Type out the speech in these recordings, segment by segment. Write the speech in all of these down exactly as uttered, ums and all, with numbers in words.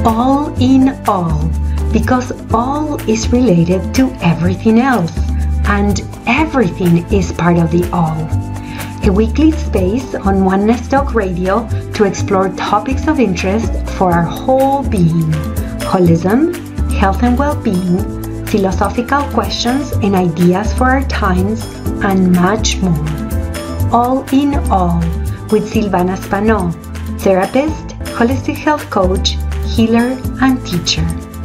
all in all, because all is related to everything else, and everything is part of the all. A weekly space on Oneness Talk Radio to explore topics of interest for our whole being: holism, health and well-being, philosophical questions and ideas for our times, and much more. All in all with Silvana, therapist, holistic health coach, healer, and teacher.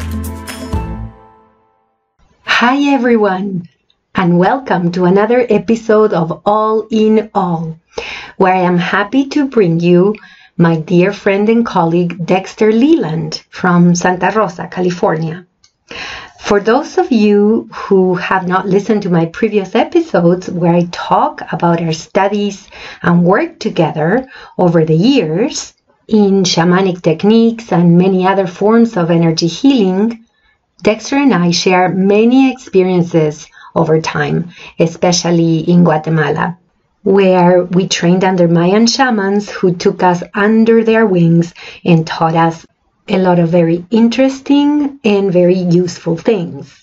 Hi everyone, and welcome to another episode of All in All, where I am happy to bring you my dear friend and colleague Dexter Leland from Santa Rosa, California. For those of you who have not listened to my previous episodes where I talk about our studies and work together over the years in shamanic techniques and many other forms of energy healing, Dexter and I share many experiences over time, especially in Guatemala, where we trained under Mayan shamans who took us under their wings and taught us a lot of very interesting and very useful things.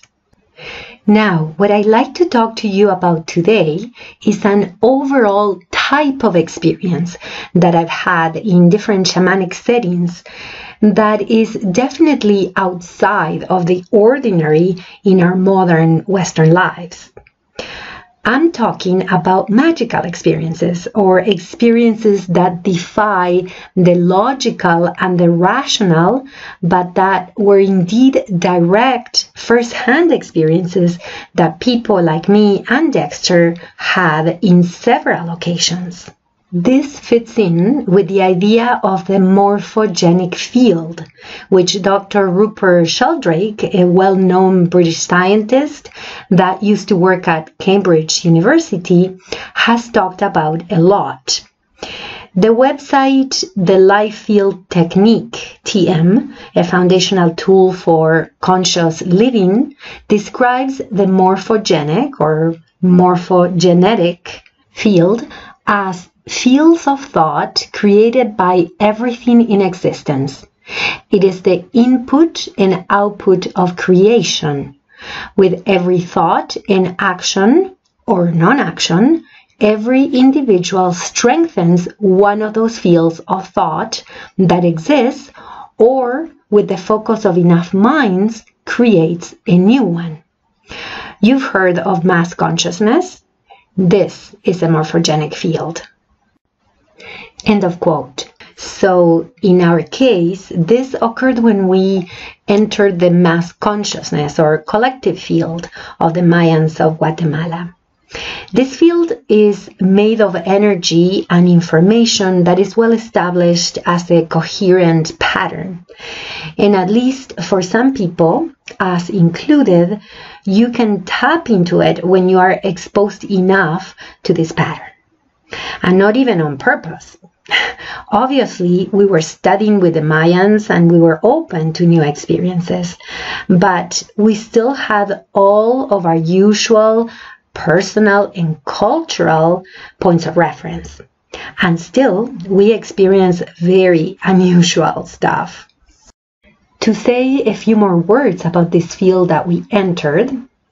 Now, what I'd like to talk to you about today is an overall type of experience that I've had in different shamanic settings that is definitely outside of the ordinary in our modern Western lives. I'm talking about magical experiences, or experiences that defy the logical and the rational, but that were indeed direct, first-hand experiences that people like me and Dexter had in several occasions. This fits in with the idea of the morphogenic field, which Doctor Rupert Sheldrake, a well-known British scientist that used to work at Cambridge University, has talked about a lot. The website The Life Field Technique, T M, a foundational tool for conscious living, describes the morphogenic or morphogenetic field as fields of thought created by everything in existence. It is the input and output of creation. With every thought and action or non-action, every individual strengthens one of those fields of thought that exists, or with the focus of enough minds, creates a new one. You've heard of mass consciousness? This is a morphogenic field. End of quote. So in our case, this occurred when we entered the mass consciousness or collective field of the Mayans of Guatemala. This field is made of energy and information that is well established as a coherent pattern. And at least for some people, us included, you can tap into it when you are exposed enough to this pattern. And not even on purpose. Obviously, we were studying with the Mayans and we were open to new experiences, but we still had all of our usual personal and cultural points of reference. And still, we experience very unusual stuff. To say a few more words about this field that we entered,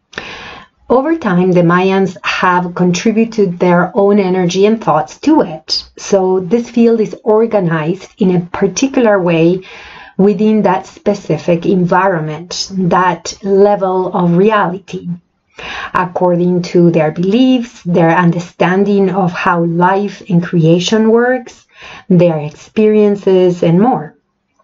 over time, the Mayans have contributed their own energy and thoughts to it. So this field is organized in a particular way within that specific environment, that level of reality, according to their beliefs, their understanding of how life and creation works, their experiences, and more.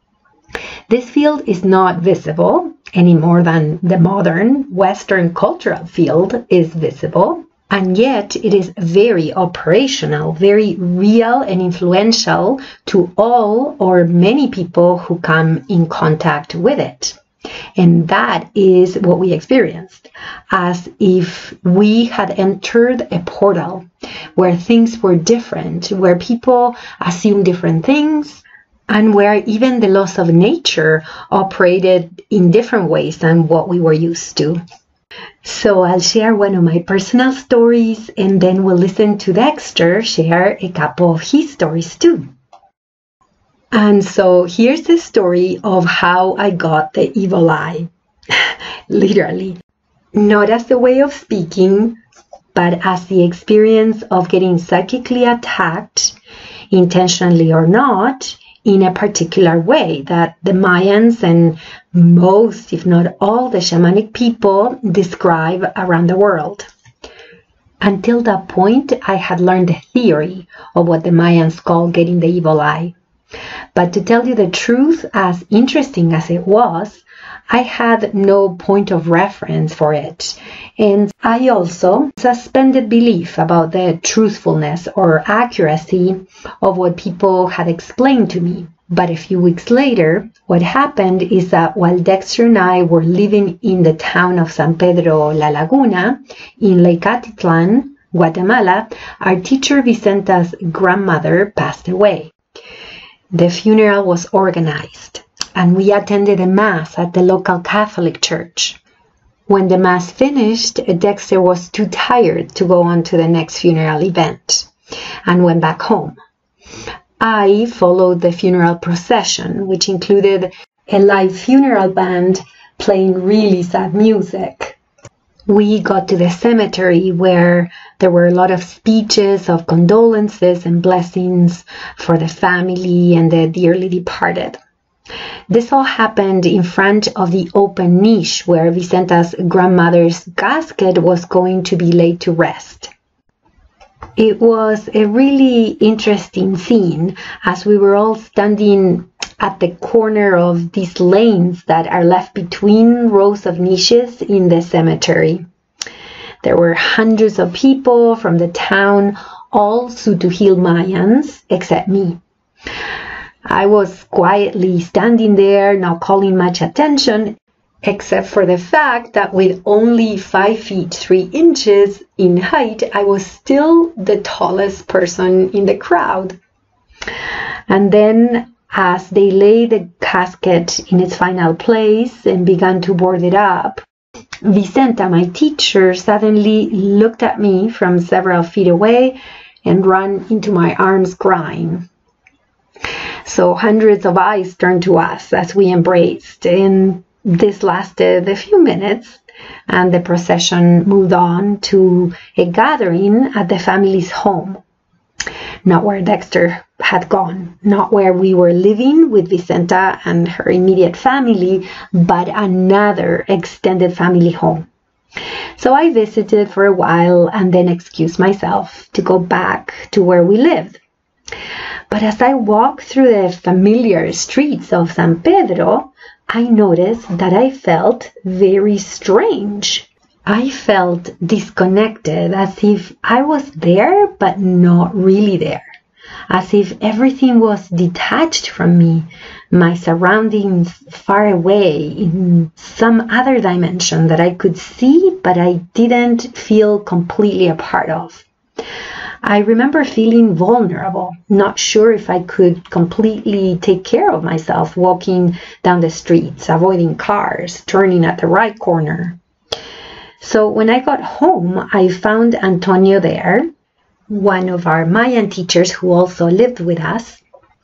This field is not visible any more than the modern Western cultural field is visible, and yet it is very operational, very real and influential to all or many people who come in contact with it. And that is what we experienced, as if we had entered a portal where things were different, where people assumed different things, and where even the laws of nature operated in different ways than what we were used to. So I'll share one of my personal stories, and then we'll listen to Dexter share a couple of his stories too. And so here's the story of how I got the evil eye. Literally. Not as the way of speaking, but as the experience of getting psychically attacked, intentionally or not, in a particular way that the Mayans and most, if not all, the shamanic people describe around the world. Until that point, I had learned the theory of what the Mayans call getting the evil eye. But to tell you the truth, as interesting as it was, I had no point of reference for it, and I also suspended belief about the truthfulness or accuracy of what people had explained to me. But a few weeks later, what happened is that while Dexter and I were living in the town of San Pedro La Laguna in Lake Atitlan, Guatemala, our teacher Vicenta's grandmother passed away. The funeral was organized, and we attended a mass at the local Catholic church. When the mass finished, Dexter was too tired to go on to the next funeral event and went back home. I followed the funeral procession, which included a live funeral band playing really sad music. We got to the cemetery where there were a lot of speeches of condolences and blessings for the family and the dearly departed. This all happened in front of the open niche where Vicenta's grandmother's casket was going to be laid to rest. It was a really interesting scene as we were all standing at the corner of these lanes that are left between rows of niches in the cemetery. There were hundreds of people from the town, all Sutuhil Mayans, except me. I was quietly standing there, not calling much attention, except for the fact that with only five feet three inches in height, I was still the tallest person in the crowd. And then, as they laid the casket in its final place and began to board it up, Vicenta, my teacher, suddenly looked at me from several feet away and ran into my arms crying. So hundreds of eyes turned to us as we embraced, and this lasted a few minutes, and the procession moved on to a gathering at the family's home. Not where Dexter had gone, not where we were living with Vicenta and her immediate family, but another extended family home. So I visited for a while and then excused myself to go back to where we lived. But as I walked through the familiar streets of San Pedro, I noticed that I felt very strange. I felt disconnected, as if I was there but not really there. As if everything was detached from me, my surroundings far away in some other dimension that I could see but I didn't feel completely a part of. I remember feeling vulnerable, not sure if I could completely take care of myself walking down the streets, avoiding cars, turning at the right corner. So when I got home, I found Antonio there, one of our Mayan teachers who also lived with us.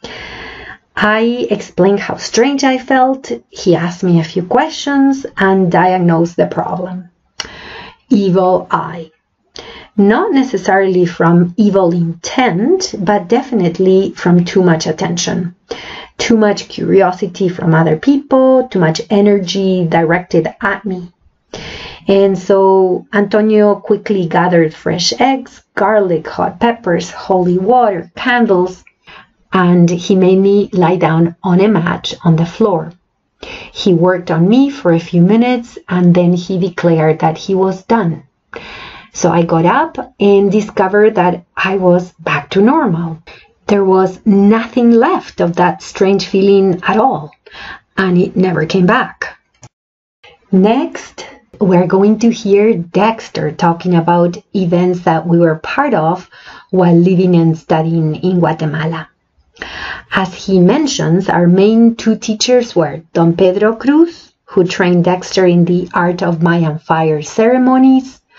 I explained how strange I felt. He asked me a few questions and diagnosed the problem. Evil eye. Not necessarily from evil intent, but definitely from too much attention. Too much curiosity from other people, too much energy directed at me. And so Antonio quickly gathered fresh eggs, garlic, hot peppers, holy water, candles, and he made me lie down on a mat on the floor. He worked on me for a few minutes and then he declared that he was done. So I got up and discovered that I was back to normal. There was nothing left of that strange feeling at all, and it never came back. Next, we're going to hear Dexter talking about events that we were part of while living and studying in Guatemala. As he mentions, our main two teachers were Don Pedro Cruz, who trained Dexter in the art of Mayan fire ceremonies,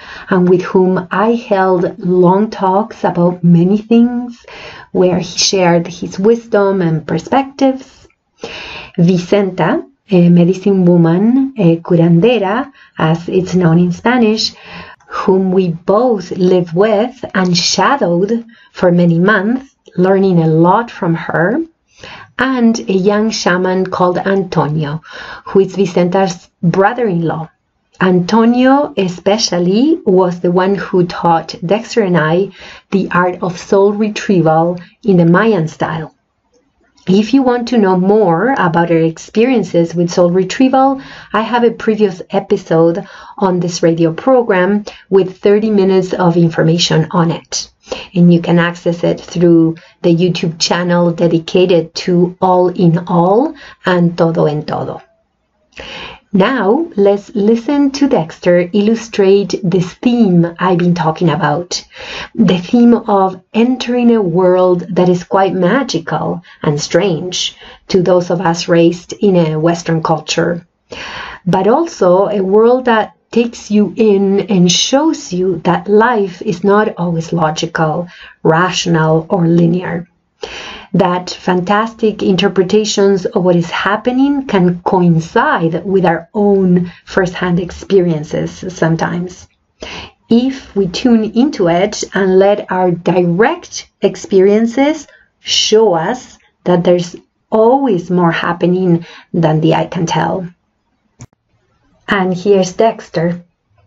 and with whom I held long talks about many things, where he shared his wisdom and perspectives. Vicenta, a medicine woman, a curandera, as it's known in Spanish, whom we both lived with and shadowed for many months, learning a lot from her, and a young shaman called Antonio, who is Vicenta's brother-in-law. Antonio especially was the one who taught Dexter and I the art of soul retrieval in the Mayan style. If you want to know more about our experiences with soul retrieval, I have a previous episode on this radio program with thirty minutes of information on it. And you can access it through the YouTube channel dedicated to All in All and Todo en Todo. Now, let's listen to Dexter illustrate this theme I've been talking about. The theme of entering a world that is quite magical and strange to those of us raised in a Western culture, but also a world that takes you in and shows you that life is not always logical, rational, or linear. That fantastic interpretations of what is happening can coincide with our own first-hand experiences sometimes. If we tune into it and let our direct experiences show us that there's always more happening than the eye can tell. And here's Dexter.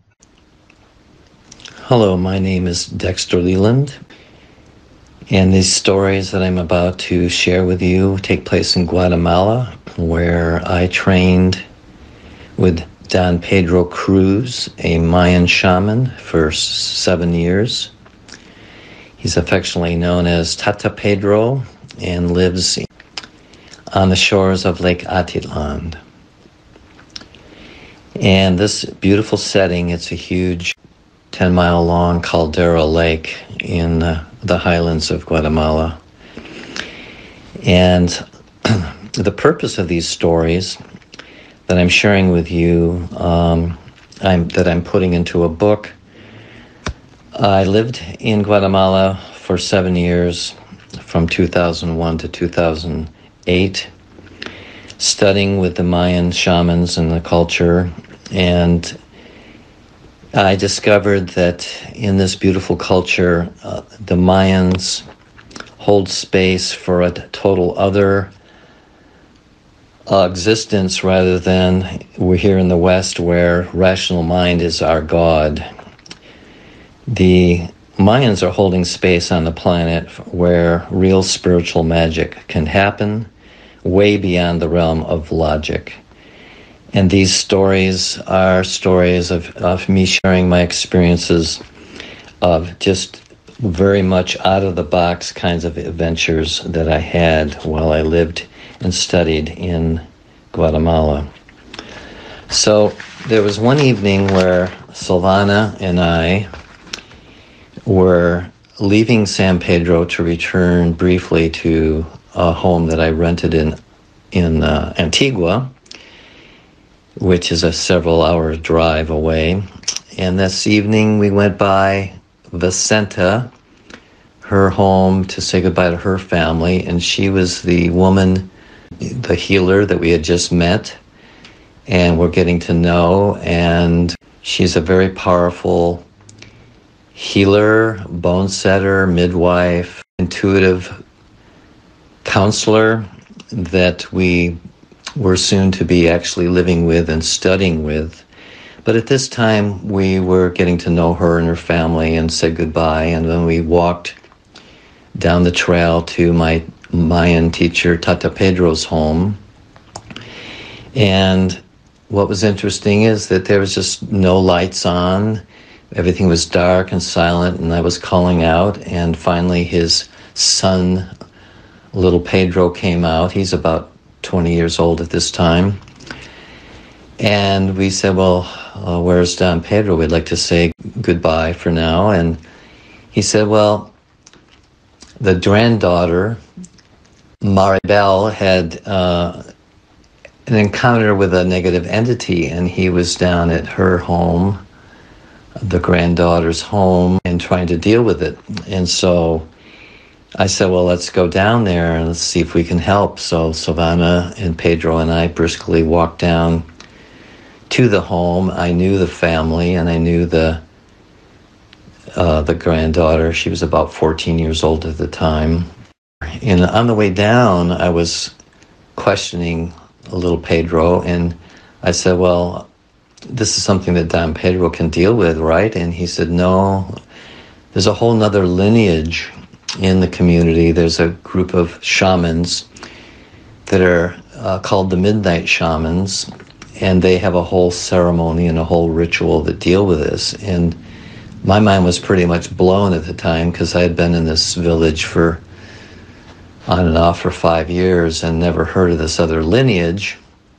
Hello, my name is Dexter Leland, and these stories that I'm about to share with you take place in Guatemala, where I trained with Don Pedro Cruz, a Mayan shaman, for seven years. He's affectionately known as Tata Pedro and lives on the shores of Lake Atitlan. And this beautiful setting, it's a huge ten mile long caldera lake in uh, the highlands of Guatemala. And the purpose of these stories that I'm sharing with you, um, I'm, that I'm putting into a book. I lived in Guatemala for seven years, from two thousand one to two thousand eight, studying with the Mayan shamans and the culture. And I discovered that in this beautiful culture, uh, the Mayans hold space for a total other uh, existence rather than we're here in the West where rational mind is our God. The Mayans are holding space on the planet where real spiritual magic can happen, way beyond the realm of logic. And these stories are stories of, of me sharing my experiences of just very much out-of-the-box kinds of adventures that I had while I lived and studied in Guatemala. So there was one evening where Silvana and I were leaving San Pedro to return briefly to a home that I rented in, in uh, Antigua, which is a several hour drive away. And this evening we went by Vicenta, her home, to say goodbye to her family. And she was the woman, the healer that we had just met and we're getting to know. And she's a very powerful healer, bone setter, midwife, intuitive counselor that we were soon to be actually living with and studying with. But at this time, we were getting to know her and her family and said goodbye. And then we walked down the trail to my Mayan teacher, Tata Pedro's home. And what was interesting is that there was just no lights on. Everything was dark and silent, and I was calling out. And finally, his son, little Pedro, came out. He's about twenty years old at this time. And we said, well, uh, where's Don Pedro? We'd like to say goodbye for now. And he said, well, the granddaughter, Maribel, had uh, an encounter with a negative entity, and he was down at her home the granddaughter's home and trying to deal with it. And so I said, well, let's go down there and let's see if we can help. So Silvana and Pedro and I briskly walked down to the home. I knew the family and I knew the uh, the granddaughter. She was about fourteen years old at the time. And on the way down, I was questioning a little Pedro, and I said, well, this is something that Don Pedro can deal with, right? And he said, no, there's a whole nother lineage in the community. There's a group of shamans that are uh, called the Midnight Shamans, and they have a whole ceremony and a whole ritual that deal with this. And my mind was pretty much blown at the time because I had been in this village for on and off for five years and never heard of this other lineage.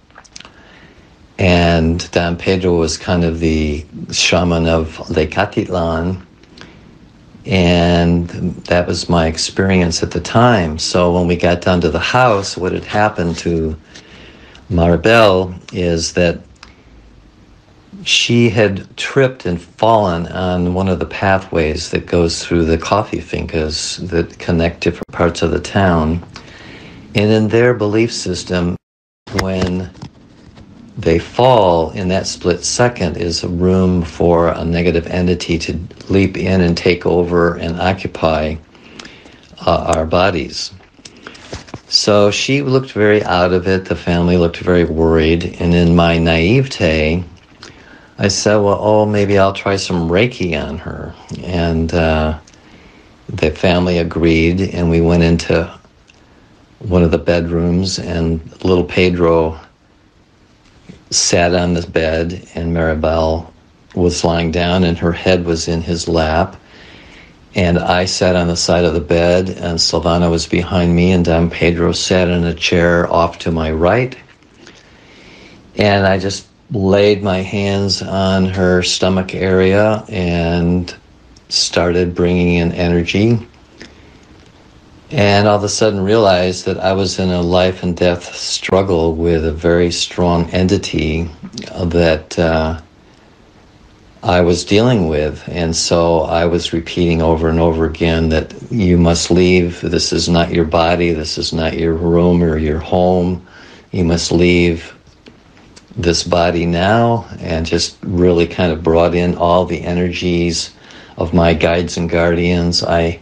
And Don Pedro was kind of the shaman of Lake Atitlan, and that was my experience at the time. So when we got down to the house, what had happened to Maribel is that she had tripped and fallen on one of the pathways that goes through the coffee fincas that connect different parts of the town. And in their belief system, when they fall, in that split second is a room for a negative entity to leap in and take over and occupy uh, our bodies. So she looked very out of it. The family looked very worried. And in my naivete, I said, well, oh, maybe I'll try some Reiki on her. And uh, the family agreed, and we went into one of the bedrooms, and little Pedro sat on the bed, and Maribel was lying down, and her head was in his lap. And I sat on the side of the bed, and Silvana was behind me, and Don Pedro sat in a chair off to my right. And I just laid my hands on her stomach area and started bringing in energy. And all of a sudden realized that I was in a life and death struggle with a very strong entity that uh, I was dealing with. And so I was repeating over and over again that you must leave. This is not your body. This is not your room or your home. You must leave this body now, and just really kind of brought in all the energies of my guides and guardians. I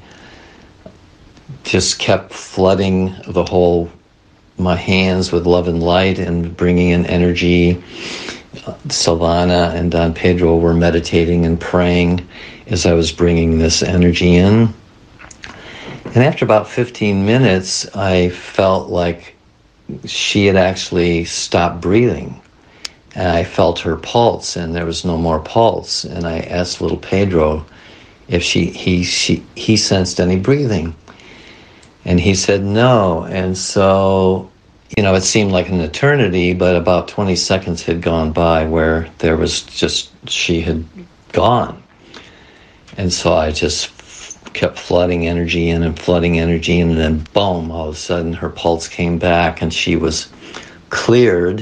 just kept flooding the whole, my hands with love and light and bringing in energy. Silvana and Don Pedro were meditating and praying as I was bringing this energy in. And after about fifteen minutes, I felt like she had actually stopped breathing. And I felt her pulse, and there was no more pulse. And I asked little Pedro if she he she he sensed any breathing. And he said no. And so, you know, it seemed like an eternity, but about twenty seconds had gone by where there was just, she had gone. And so I just kept flooding energy in and flooding energy in, and then boom, all of a sudden her pulse came back and she was cleared,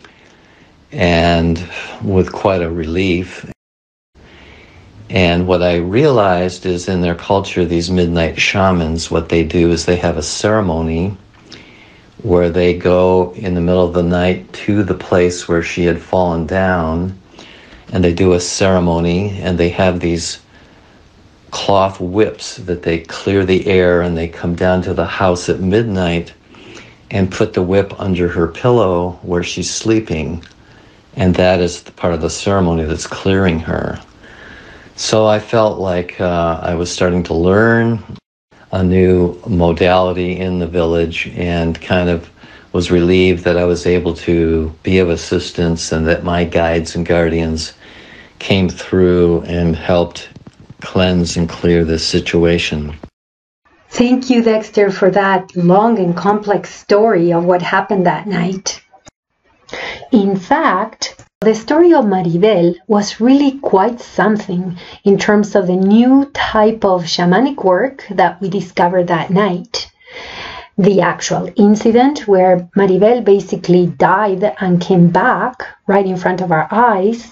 and with quite a relief. And what I realized is in their culture, these midnight shamans, what they do is they have a ceremony where they go in the middle of the night to the place where she had fallen down, and they do a ceremony, and they have these cloth whips that they clear the air, and they come down to the house at midnight and put the whip under her pillow where she's sleeping. And that is the part of the ceremony that's clearing her. So I felt like uh, I was starting to learn a new modality in the village, and kind of was relieved that I was able to be of assistance, and that my guides and guardians came through and helped cleanse and clear this situation. Thank you, Dexter, for that long and complex story of what happened that night. In fact, the story of Maribel was really quite something in terms of the new type of shamanic work that we discovered that night. The actual incident where Maribel basically died and came back right in front of our eyes,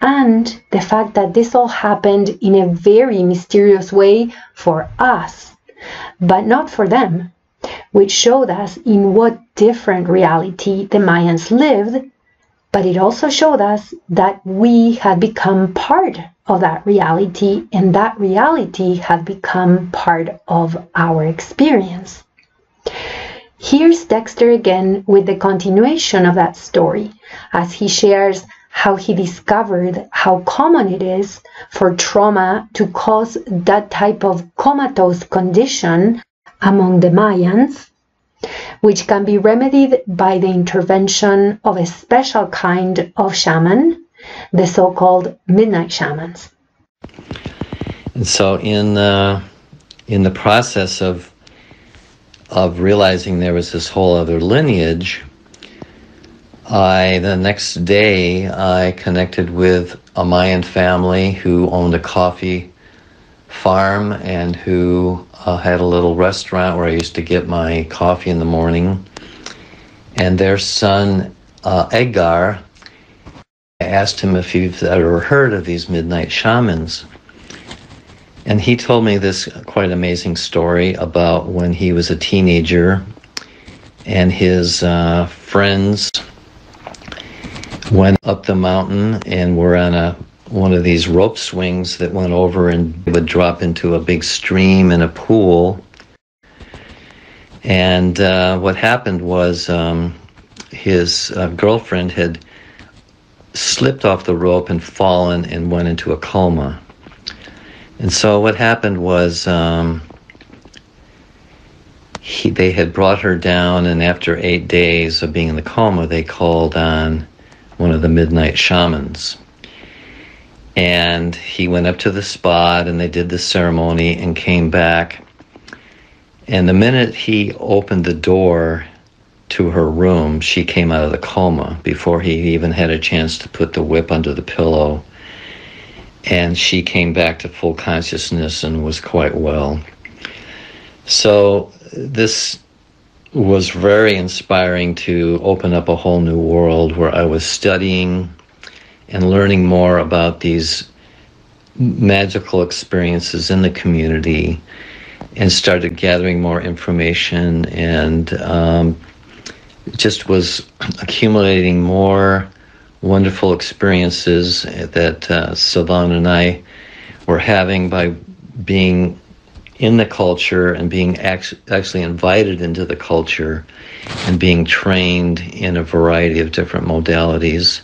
and the fact that this all happened in a very mysterious way for us, but not for them, which showed us in what different reality the Mayans lived, but it also showed us that we had become part of that reality, and that reality had become part of our experience. Here's Dexter again with the continuation of that story, as he shares how he discovered how common it is for trauma to cause that type of comatose condition among the Mayans, which can be remedied by the intervention of a special kind of shaman, the so-called midnight shamans. And so in the, in the process of, of realizing there was this whole other lineage, I, the next day, I connected with a Mayan family who owned a coffee farm and who uh, had a little restaurant where I used to get my coffee in the morning. And their son, uh, Edgar, I asked him if he'd ever heard of these midnight shamans. And he told me this quite amazing story about when he was a teenager and his uh, friends went up the mountain and were on a one of these rope swings that went over and would drop into a big stream and a pool. And uh, what happened was um, his uh, girlfriend had slipped off the rope and fallen and went into a coma. And so what happened was um, he, they had brought her down, and after eight days of being in the coma, they called on one of the midnight shamans. And he went up to the spot and they did the ceremony and came back. And the minute he opened the door to her room, she came out of the coma before he even had a chance to put the whip under the pillow. And she came back to full consciousness and was quite well. So this was very inspiring to open up a whole new world where I was studying and learning more about these magical experiences in the community, and started gathering more information, and um, just was accumulating more wonderful experiences that uh, Silvana and I were having by being in the culture and being act- actually invited into the culture and being trained in a variety of different modalities.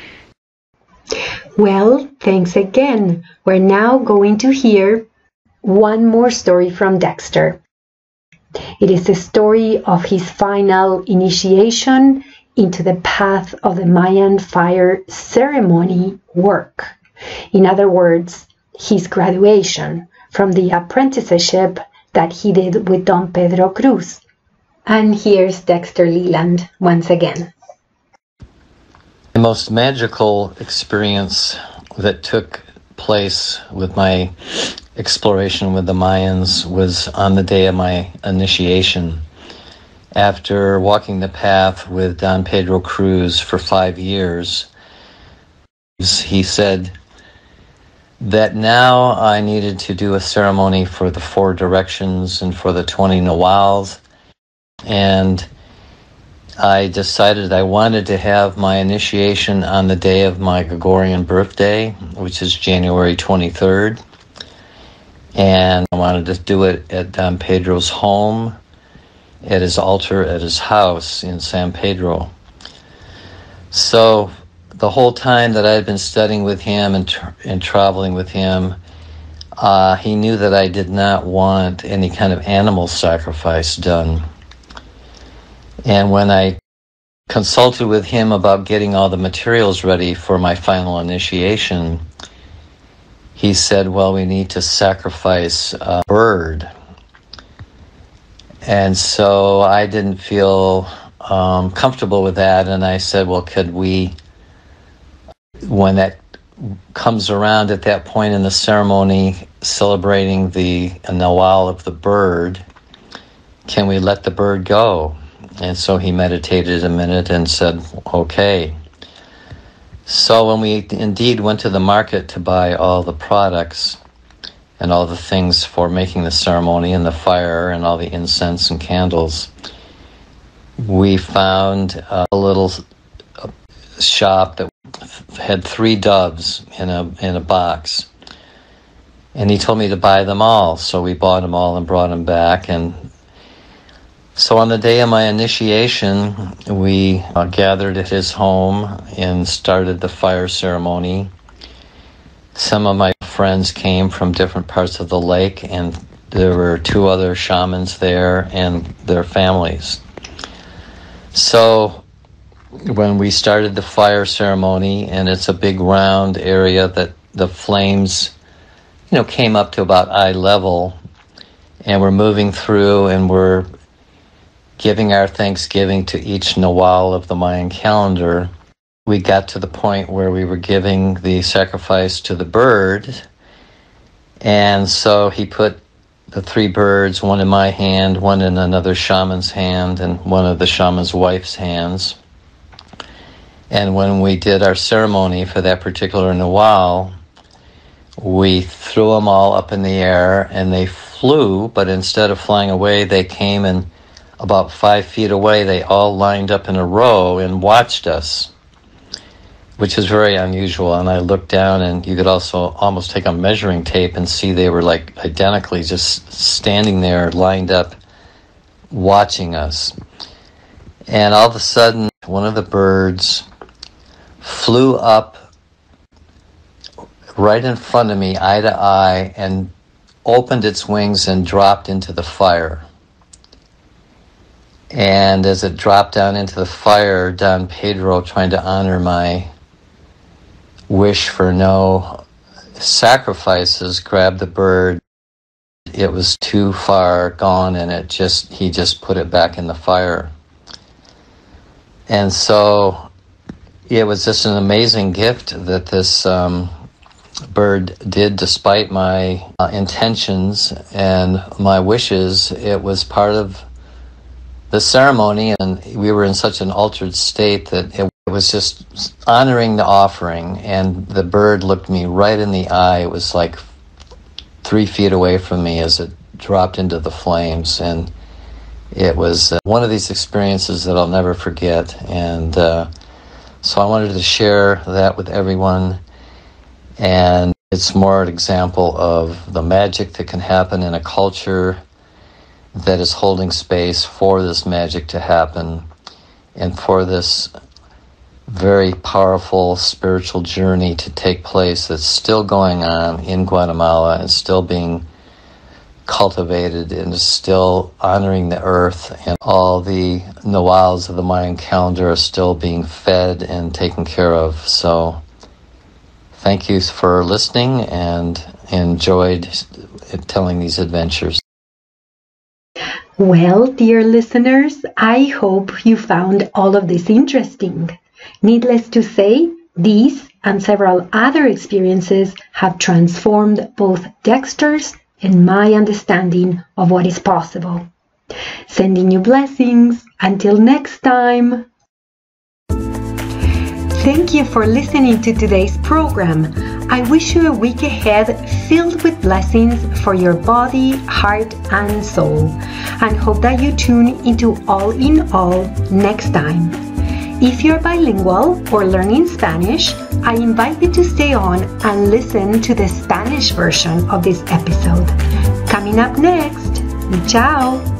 Well, thanks again. We're now going to hear one more story from Dexter. It is the story of his final initiation into the path of the Mayan fire ceremony work. In other words, his graduation from the apprenticeship that he did with Don Pedro Cruz. And here's Dexter Leland once again. The most magical experience that took place with my exploration with the Mayans was on the day of my initiation. After walking the path with Don Pedro Cruz for five years, he said that now I needed to do a ceremony for the four directions and for the twenty Nawals, and I decided I wanted to have my initiation on the day of my Gregorian birthday, which is January twenty-third. And I wanted to do it at Don Pedro's home, at his altar, at his house in San Pedro. So the whole time that I had been studying with him and, tra- and traveling with him, uh, he knew that I did not want any kind of animal sacrifice done. And when I consulted with him about getting all the materials ready for my final initiation, he said, well, we need to sacrifice a bird. And so I didn't feel um, comfortable with that, and I said, well, could we, when that comes around at that point in the ceremony, celebrating the Nawal of the bird, can we let the bird go? And so he meditated a minute and said, okay. So when we indeed went to the market to buy all the products and all the things for making the ceremony and the fire and all the incense and candles, we found a little shop that had three doves in a in a box. And he told me to buy them all, so we bought them all and brought them back. And so on the day of my initiation, we uh, gathered at his home and started the fire ceremony. Some of my friends came from different parts of the lake, and there were two other shamans there and their families. So when we started the fire ceremony, and it's a big round area that the flames, you know, came up to about eye level, and we're moving through and we're giving our thanksgiving to each Nawal of the Mayan calendar. We got to the point where we were giving the sacrifice to the bird, and so he put the three birds, one in my hand, one in another shaman's hand, and one of the shaman's wife's hands. And when we did our ceremony for that particular Nawal, we threw them all up in the air, and they flew, but instead of flying away, they came and about five feet away, they all lined up in a row and watched us, which is very unusual. And I looked down, and you could also almost take a measuring tape and see they were like identically just standing there lined up watching us. And all of a sudden, one of the birds flew up right in front of me, eye to eye, and opened its wings and dropped into the fire. And as it dropped down into the fire, Don Pedro, trying to honor my wish for no sacrifices, grabbed the bird. It was too far gone, and it just he just put it back in the fire. And so it was just an amazing gift that this um, bird did, despite my uh, intentions and my wishes. It was part of the ceremony, and we were in such an altered state that it was just honoring the offering, and the bird looked me right in the eye. It was like three feet away from me as it dropped into the flames, and it was uh, one of these experiences that I'll never forget. And uh, so I wanted to share that with everyone, and it's more an example of the magic that can happen in a culture that is holding space for this magic to happen, and for this very powerful spiritual journey to take place that's still going on in Guatemala and still being cultivated and is still honoring the earth, and all the Nawals of the Mayan calendar are still being fed and taken care of. So thank you for listening, and enjoyed telling these adventures. Well, dear listeners, I hope you found all of this interesting. Needless to say, these and several other experiences have transformed both Dexter's and my understanding of what is possible. Sending you blessings. Until next time. Thank you for listening to today's program. I wish you a week ahead filled with blessings for your body, heart, and soul, and hope that you tune into All in All next time. If you're bilingual or learning Spanish, I invite you to stay on and listen to the Spanish version of this episode. Coming up next, ciao!